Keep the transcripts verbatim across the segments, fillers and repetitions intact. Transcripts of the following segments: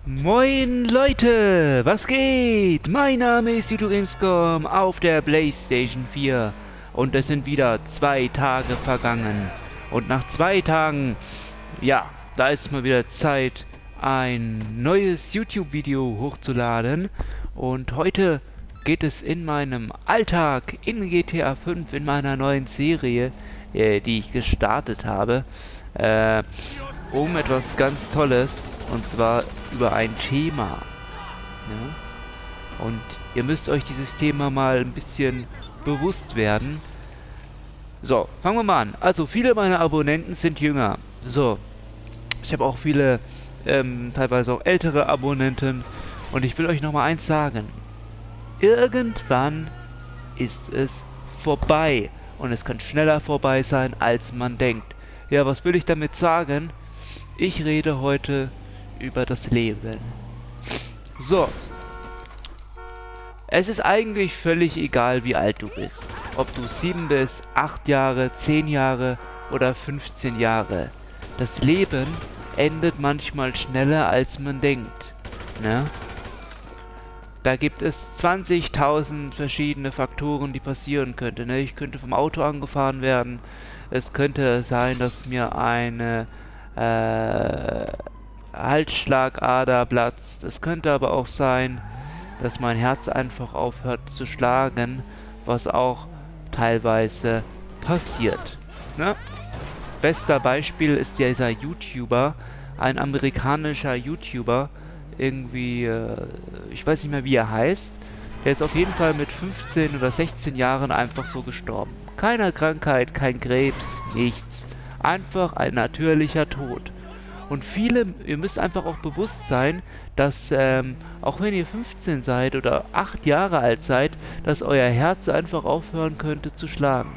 Moin Leute, was geht? Mein Name ist YouTube Gamescom auf der PlayStation vier und es sind wieder zwei Tage vergangen. Und nach zwei Tagen, ja, da ist mal wieder Zeit, ein neues YouTube-Video hochzuladen. Und heute geht es in meinem Alltag in G T A fünf, in meiner neuen Serie, äh, die ich gestartet habe, äh, um etwas ganz Tolles. Und zwar über ein Thema. Ja? Und ihr müsst euch dieses Thema mal ein bisschen bewusst werden. So, fangen wir mal an. Also, viele meiner Abonnenten sind jünger. So, ich habe auch viele, ähm, teilweise auch ältere Abonnenten. Und ich will euch nochmal eins sagen. Irgendwann ist es vorbei. Und es kann schneller vorbei sein, als man denkt. Ja, was will ich damit sagen? Ich rede heute über das Leben. So. Es ist eigentlich völlig egal, wie alt du bist. Ob du sieben bist, acht Jahre, zehn Jahre oder fünfzehn Jahre. Das Leben endet manchmal schneller, als man denkt. Ne? Da gibt es zwanzigtausend verschiedene Faktoren, die passieren könnten. Ne? Ich könnte vom Auto angefahren werden. Es könnte sein, dass mir eine äh, Halsschlagader platzt. Es könnte aber auch sein, dass mein Herz einfach aufhört zu schlagen, was auch teilweise passiert. Ne? Bester Beispiel ist dieser YouTuber, ein amerikanischer YouTuber, irgendwie, äh, ich weiß nicht mehr, wie er heißt. Der ist auf jeden Fall mit fünfzehn oder sechzehn Jahren einfach so gestorben. Keine Krankheit, kein Krebs, nichts. Einfach ein natürlicher Tod. Und viele, ihr müsst einfach auch bewusst sein, dass ähm, auch wenn ihr fünfzehn seid oder acht Jahre alt seid, dass euer Herz einfach aufhören könnte zu schlagen.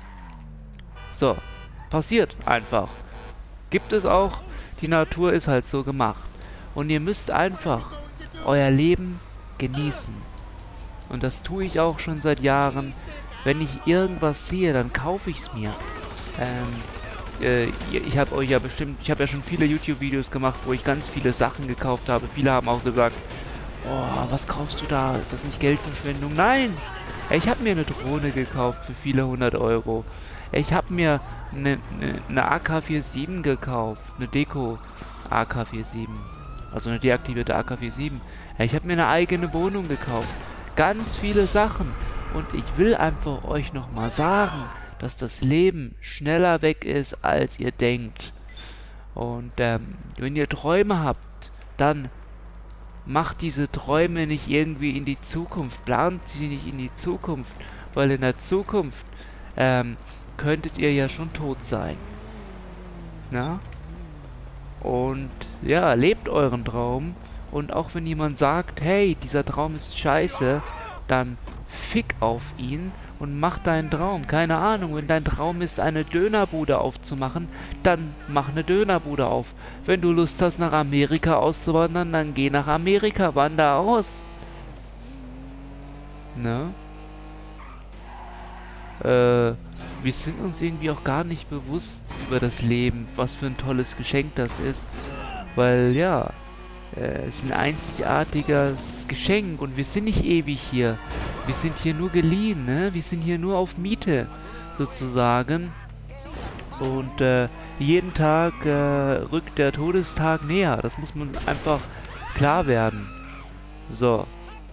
So, passiert einfach. Gibt es auch, die Natur ist halt so gemacht. Und ihr müsst einfach euer Leben genießen. Und das tue ich auch schon seit Jahren. Wenn ich irgendwas sehe, dann kaufe ich es mir. Ähm... Ich habe euch ja bestimmt, ich habe ja schon viele YouTube-Videos gemacht, wo ich ganz viele Sachen gekauft habe. Viele haben auch gesagt, oh, was kaufst du da? Ist das nicht Geldverschwendung? Nein! Ich habe mir eine Drohne gekauft für viele hundert Euro. Ich habe mir eine, eine, eine A K siebenundvierzig gekauft, eine Deko A K siebenundvierzig. Also eine deaktivierte A K siebenundvierzig. Ich habe mir eine eigene Wohnung gekauft. Ganz viele Sachen. Und ich will einfach euch nochmal sagen, dass das Leben schneller weg ist, als ihr denkt. Und ähm, wenn ihr Träume habt, dann macht diese Träume nicht irgendwie in die Zukunft, plant sie nicht in die Zukunft, weil in der Zukunft ähm, könntet ihr ja schon tot sein. Na? Und ja, lebt euren Traum. Und auch wenn jemand sagt, hey, dieser Traum ist scheiße, dann fick auf ihn und mach deinen Traum. Keine Ahnung, wenn dein Traum ist, eine Dönerbude aufzumachen, dann mach eine Dönerbude auf. Wenn du Lust hast, nach Amerika auszuwandern, dann geh nach Amerika, wander aus. Ne? Äh, wir sind uns irgendwie auch gar nicht bewusst über das Leben, was für ein tolles Geschenk das ist. Weil, ja, äh, es ist ein einzigartiges Geschenk und wir sind nicht ewig hier. Wir sind hier nur geliehen, ne? Wir sind hier nur auf Miete, sozusagen. Und äh, jeden Tag äh, rückt der Todestag näher. Das muss man einfach klar werden. So.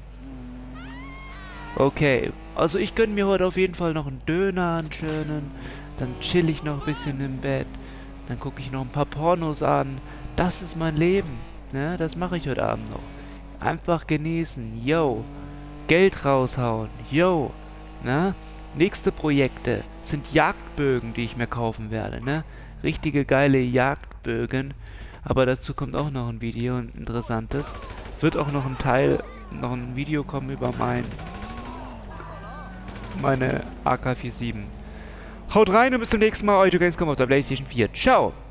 Okay. Also ich gönne mir heute auf jeden Fall noch einen Döner, einen schönen. Dann chill ich noch ein bisschen im Bett. Dann gucke ich noch ein paar Pornos an. Das ist mein Leben, ne? Das mache ich heute Abend noch. Einfach genießen, yo. Geld raushauen, yo. Ne? Nächste Projekte sind Jagdbögen, die ich mir kaufen werde, ne? Richtige geile Jagdbögen. Aber dazu kommt auch noch ein Video, ein interessantes. Wird auch noch ein Teil, noch ein Video kommen über mein meine A K siebenundvierzig. Haut rein und bis zum nächsten Mal, euer Gamescom auf der PlayStation vier. Ciao!